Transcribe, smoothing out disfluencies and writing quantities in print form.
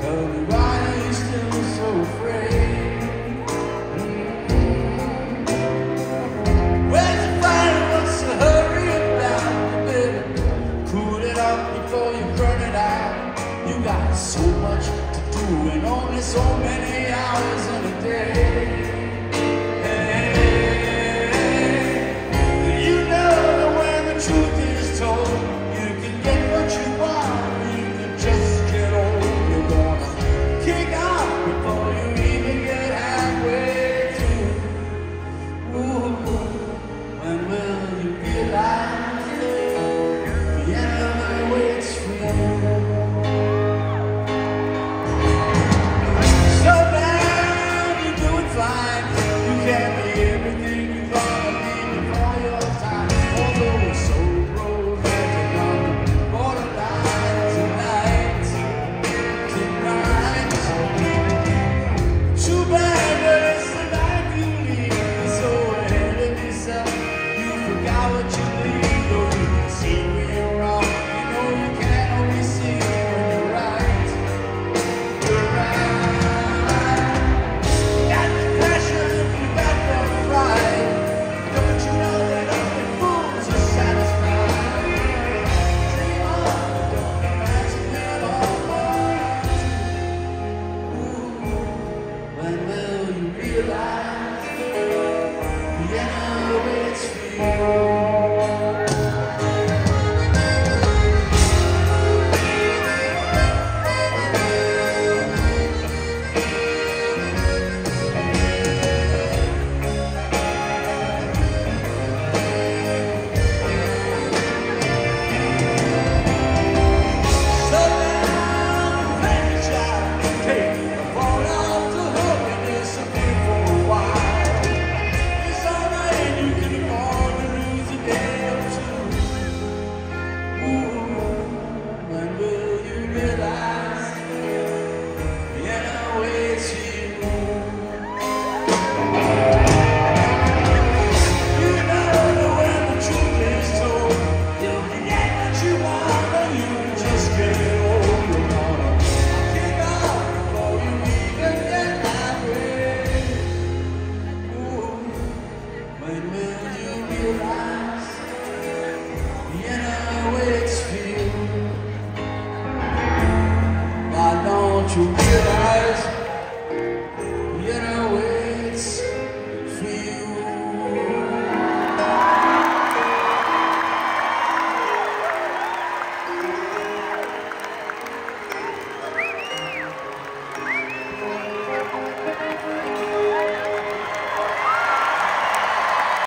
Tell me why are you still so afraid? Where's the fire? What's the hurry about? You better cool it up before you burn it out. You got so much to do and only so many hours in a day. You know that when the truth is told, you can get what you want, you can just get old. You're gonna kick out before you even get halfway through. Ooh, when will you realize the end waits for you? Slow down, you're doing fine. You can't be everything you wanna be before your time. Although it's so romantic on the borderline tonight. Too bad, but it's the life you lead. You're so ahead of yourself, you forgot what you need. Or you can see when you're wrong. You know you can't always see when you're right. You're right. Got the passion if you got the pride. Don't you know that only fools are satisfied? Dream on, don't imagine it all was. Ooh, when will you realize the end waits for you? When will you realize the end waits for you? Why don't you realize?